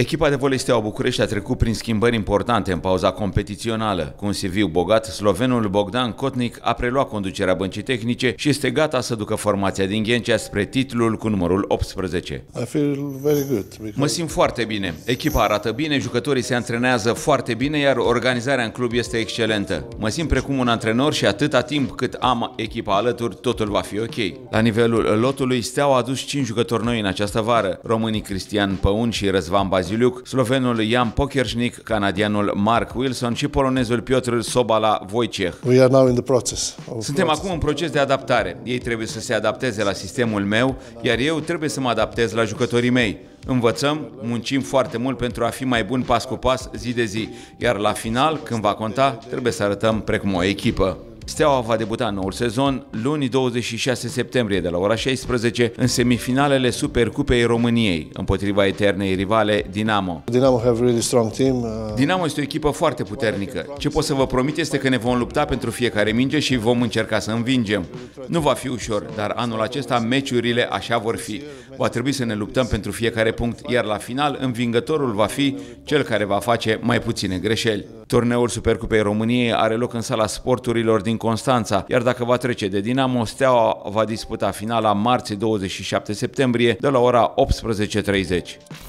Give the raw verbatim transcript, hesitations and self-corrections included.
Echipa de volei Steaua București a trecut prin schimbări importante în pauza competițională. Cu un C V bogat, slovenul Bogdan Kotnik a preluat conducerea băncii tehnice și este gata să ducă formația din Ghencea spre titlul cu numărul optsprezece. I feel very good because... Mă simt foarte bine. Echipa arată bine, jucătorii se antrenează foarte bine, iar organizarea în club este excelentă. Mă simt precum un antrenor și atâta timp cât am echipa alături, totul va fi ok. La nivelul lotului, Steaua a adus cinci jucători noi în această vară: românii Cristian Păun și Răzvan Baziliuc, slovenul Jan Pokerșnic, canadianul Mark Wilson și polonezul Piotr Sobala Wojciech. We are now in the process of Suntem process. acum în proces de adaptare. Ei trebuie să se adapteze la sistemul meu, iar eu trebuie să mă adaptez la jucătorii mei. Învățăm, muncim foarte mult pentru a fi mai buni pas cu pas, zi de zi, iar la final, când va conta, trebuie să arătăm precum o echipă. Steaua va debuta noul sezon luni douăzeci și șase septembrie de la ora șaisprezece în semifinalele Supercupei României împotriva eternei rivale Dinamo. Dinamo have a really strong team. Uh... Dinamo este o echipă foarte puternică. Ce pot să vă promit este că ne vom lupta pentru fiecare minge și vom încerca să învingem. Nu va fi ușor, dar anul acesta meciurile așa vor fi. Va trebui să ne luptăm pentru fiecare punct, iar la final învingătorul va fi cel care va face mai puține greșeli. Turneul Supercupei României are loc în Sala Sporturilor din Constanța, iar dacă va trece de Dinamo, Steaua va disputa finala marți douăzeci și șapte septembrie de la ora optsprezece și treizeci.